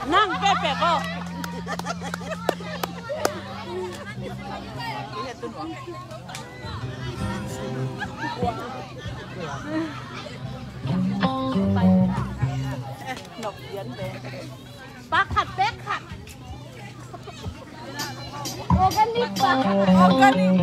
Nang pepe ko. Nọc diễn về. Bác hạt bé hạt. Organic bác. Organic.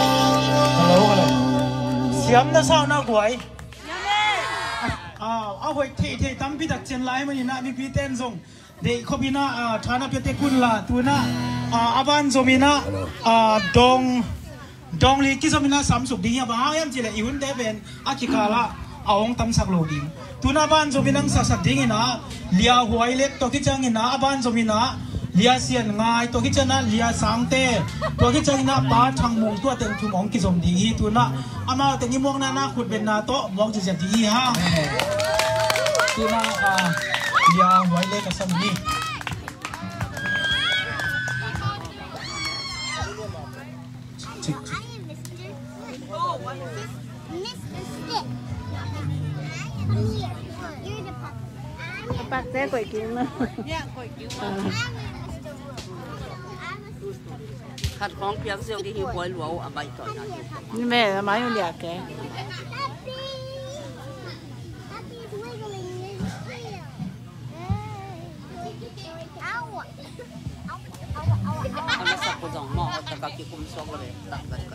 Siam na sao na guai? À, หอยเทตั้มพิจักเชียนไล่มันนะมีพีเต้นส่งเด็กเขาพี่นะฐานะเพียเตกุลละตัวนะอาบันโซมินะดองลีกิโซมินะสามสุกดีอ่ะบ้ายังจีเลยอีวันเดเวนอาคิคาละเอาองตั้มสักโลดีตัวนะบ้านโซมินังสักดีงินะเลียหวยเล็กตัวที่จังงินะอาบันโซมินะเลียเสียนง่ายตัวที่จังนะเลียสังเตตัวที่จังนะป้าทางมงตัวเต็งทุ่งองกิโซมดีตัวนะอามาเต็งยี่มวงนะขุดเป็นนาโตมองจะเสียดีฮะตัวนะเลียหวยเล็กกับสมีปักแจ๊ก๋วยกิ้งเลยขัดของเพียงเสียวที่หิวหวยหลวงอะไรต่อนะนี่แม่ทำไมมันอยากแกเอามาสักคนสองหม้อแต่ก็คิดคุมซอกเลยตัดกันก่อน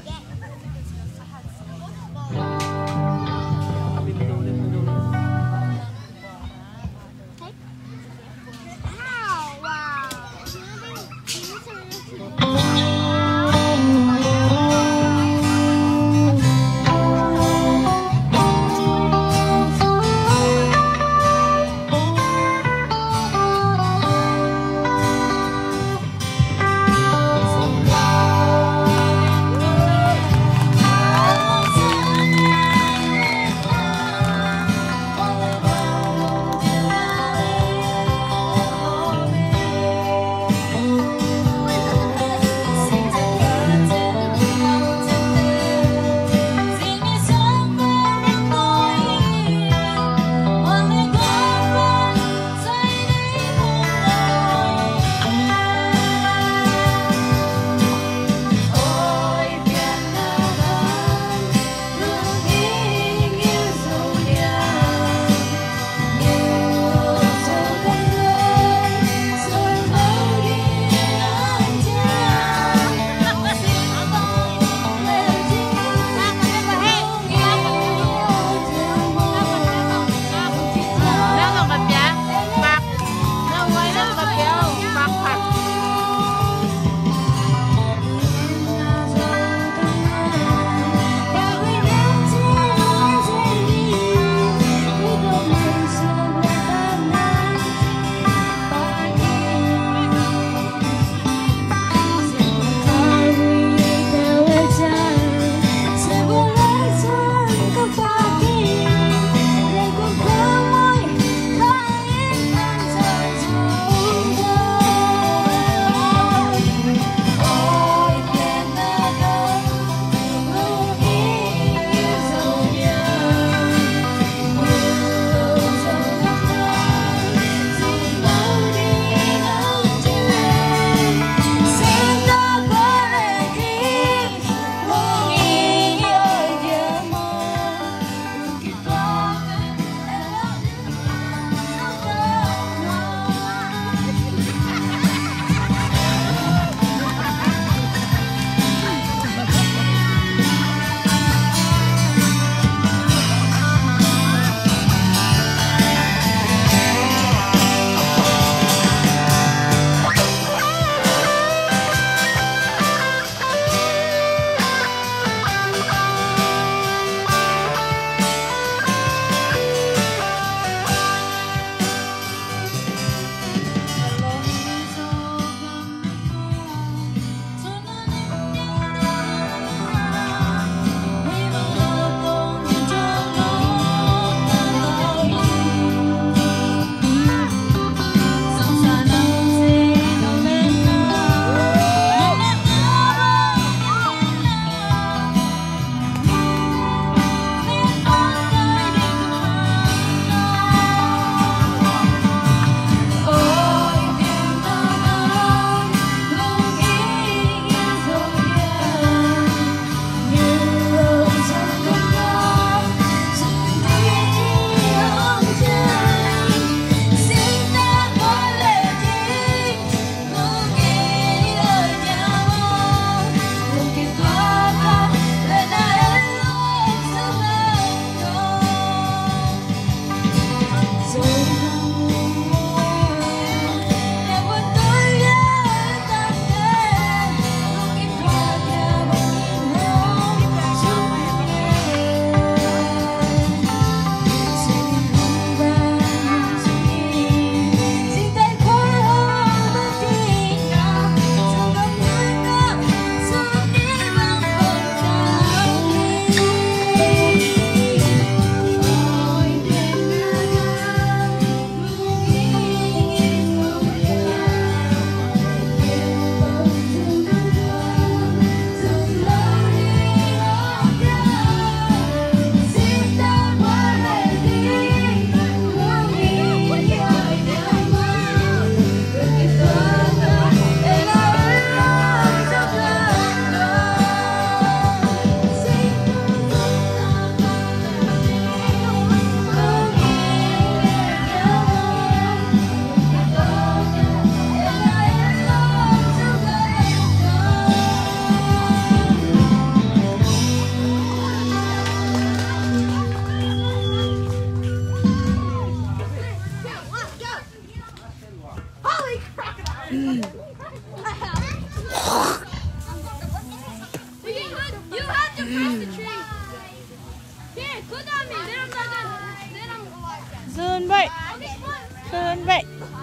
have to cross the tree. Here, go down me. Let him Dừng vậy. Dừng vậy.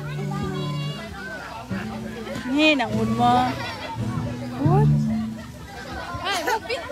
Nghe nặng buồn mơ. Út. Hey, không biết.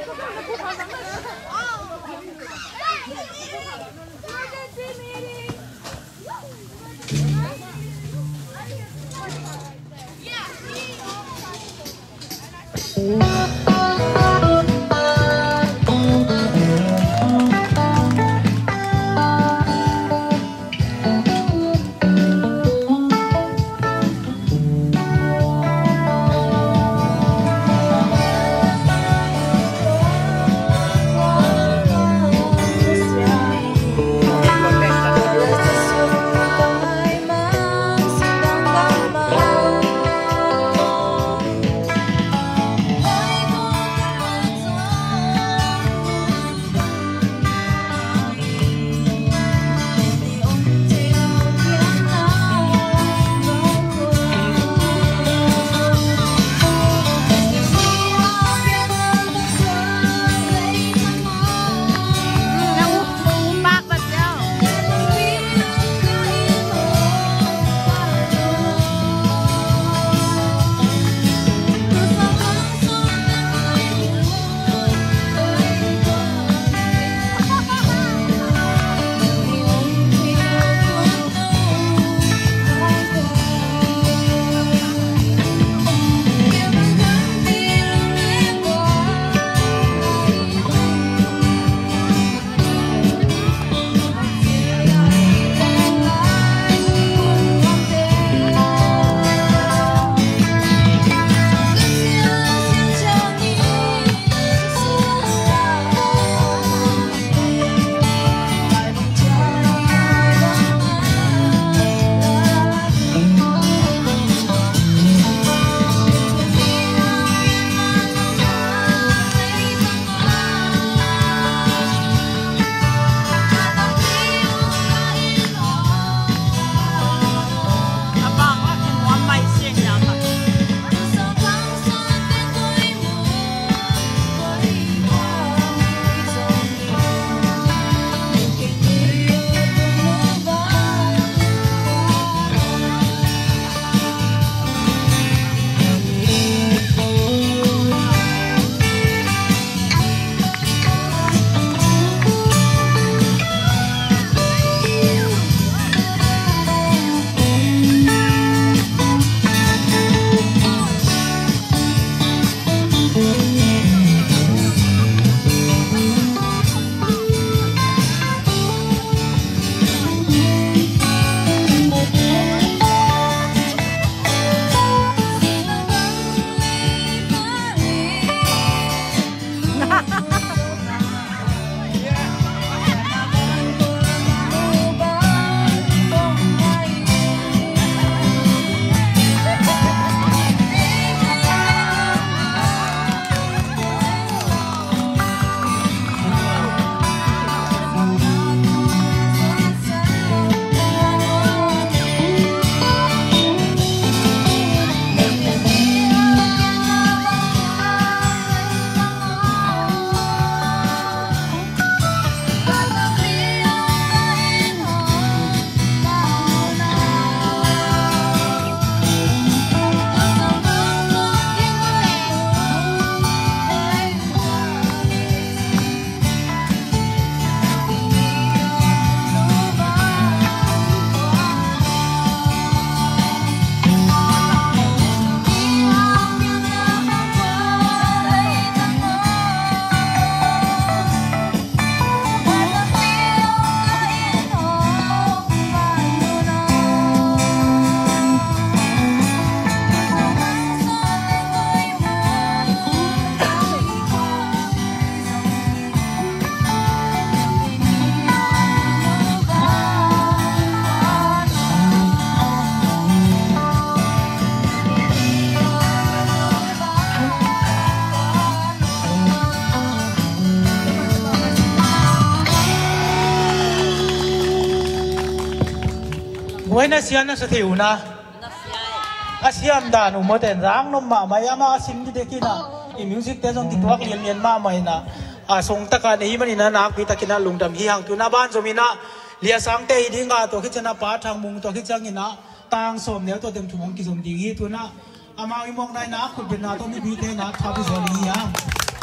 Buena siya na sa tiuna. Nó xe. siam dan umoten rang nom ma mai ama sim di dekina i music te jong ti tuak lian ma mai na a song taka nei mani na nak pi takina lungdam hi hang tu na ban zomina lia sang te dinga to khichana pa thang mung to khichangina tang som ne to dem thumong ki zom ding hi tu na ama i mong nai na khut bin na to ni bi te na tha bi zeli hi hang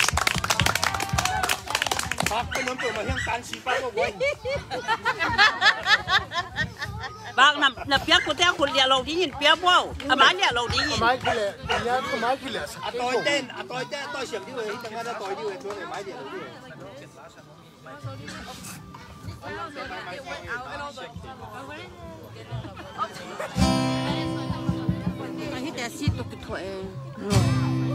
bác cái nhóm tụi mà hiện cán xí bác có quên bác nằm phía của theo của lầu đi nhìn phía bao à bán nhà lầu đi nhìn máy cái lệ nhà cái máy cái lệ tôi tên tôi xiềng đi về chẳng hạn tôi đi về chỗ này máy điện đi về anh hít xịt tôi cái thôi